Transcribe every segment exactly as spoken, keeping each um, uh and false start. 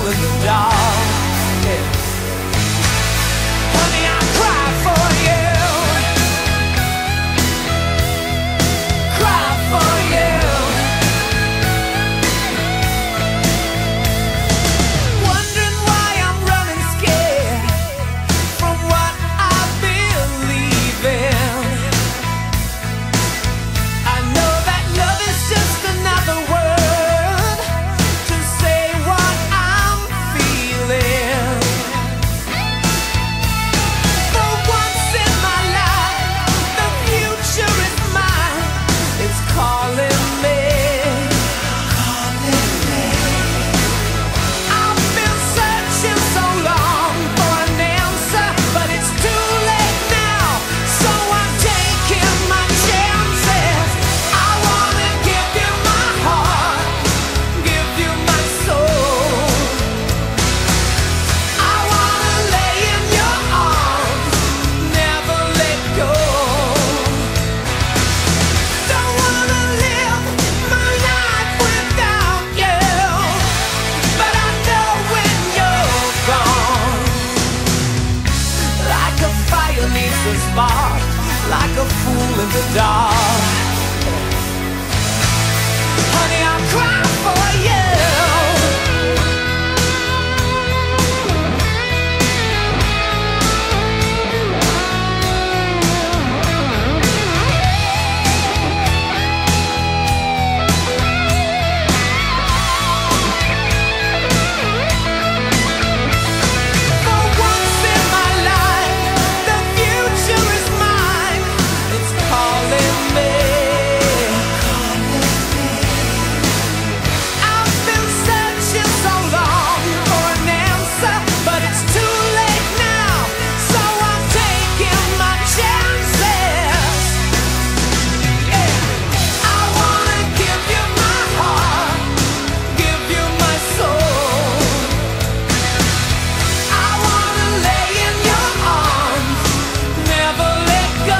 in the dark. Yeah. Honey, I cry for you, cry for you. Wondering why I'm running scared from what I believe in. I know that love is just another word to say what I'm feeling. For once in my life, the future is mine. It's calling me, calling me. I've been searching so long for an answer, but it's too late now, so I'm taking my chances. I wanna give you my heart, give you my soul. I wanna lay in your arms, never let go. Don't wanna live my life without you, but I know when you're gone, like a fire needs a spark, like a fool in the dark. Honey, I'll cry for you. For once in my life, the future is mine. It's calling me, calling me. I've been searching so long for an answer, but it's too late now, so I'm taking my chances. Yeah. I wanna give you my heart, give you my soul. I wanna lay in your arms, never let go.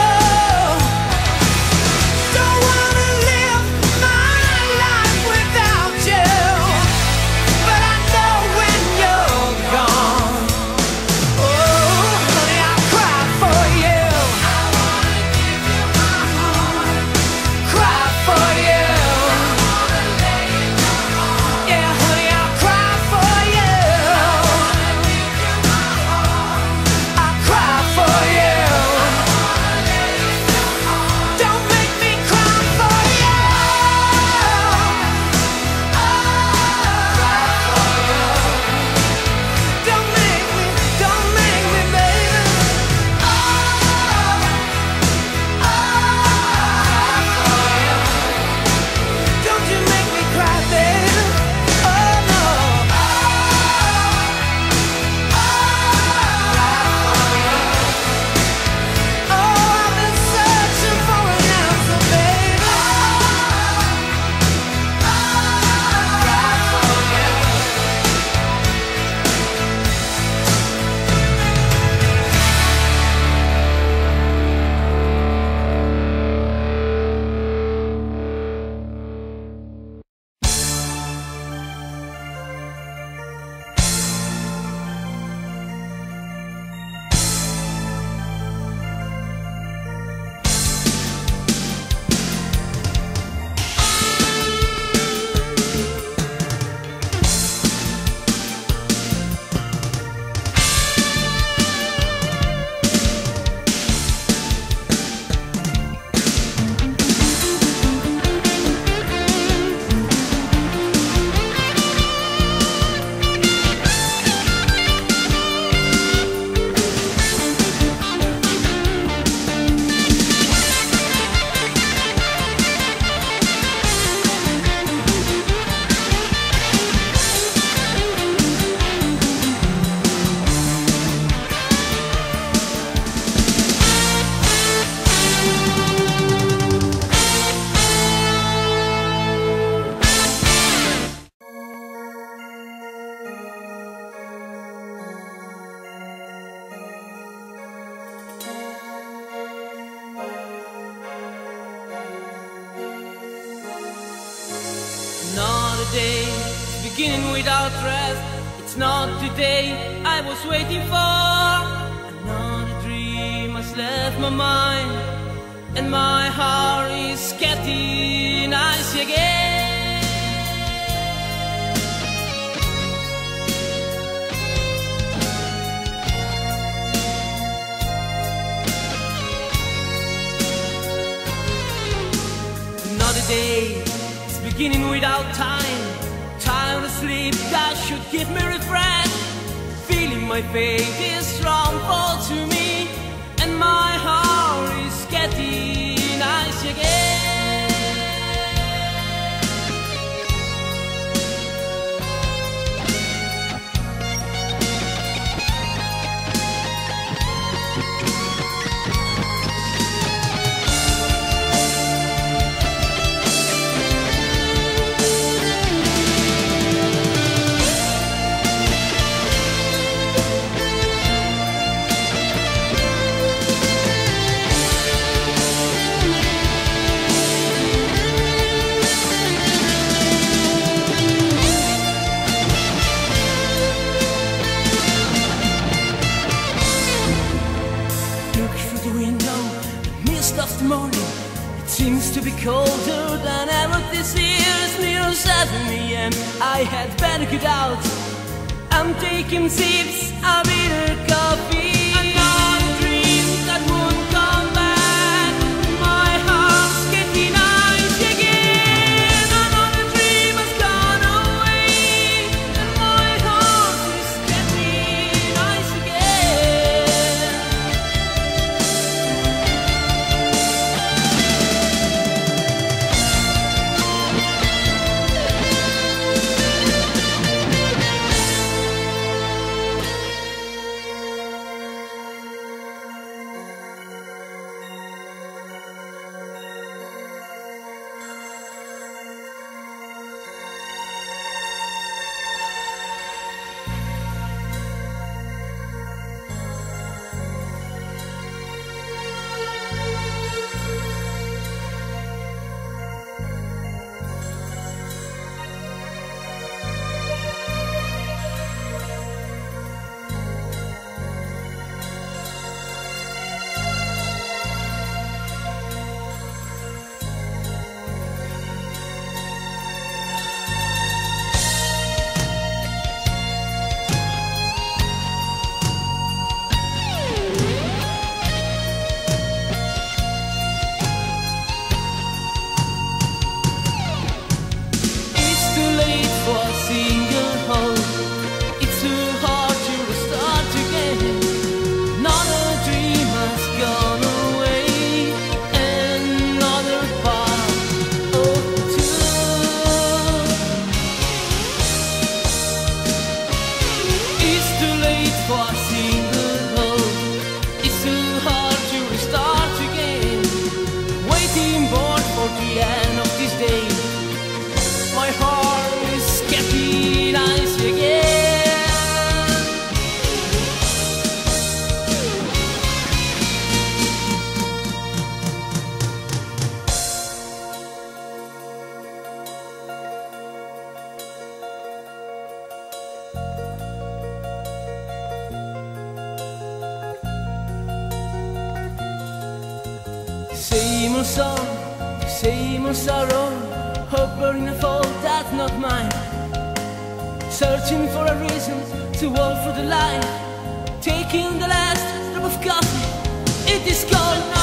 Don't wanna live my life without you, but I know when you're gone. Oh, honey, I'll cry for you. I wanna give you my heart, cry for you. Yeah, honey, I'll cry for you. I'll cry for you. Don't make me cry for you. Don't make me, don't make me, baby. Don't you make me cry, baby. Oh no. Oh, I've been searching for an answer, baby. beginning without rest. It's not the day I was waiting for. Another dream has left my mind, and my heart is getting icy again. Another day, it's beginning without time. Tired of sleep that should give me refresh. Feeling my fate is wrongful to me, and my heart is getting icy again. Of the morning, it seems to be colder than ever this year. It's near seven A M I had better get out. I'm taking sips of bitter coffee. Another dream that won't come back. My heart's getting icy again. Another dream has gone away, and my heart is getting icy again. Same old song, same old sorrow, hope burning a fault that's not mine. Searching for a reason to walk for the light, taking the last drop of coffee. It is cold now.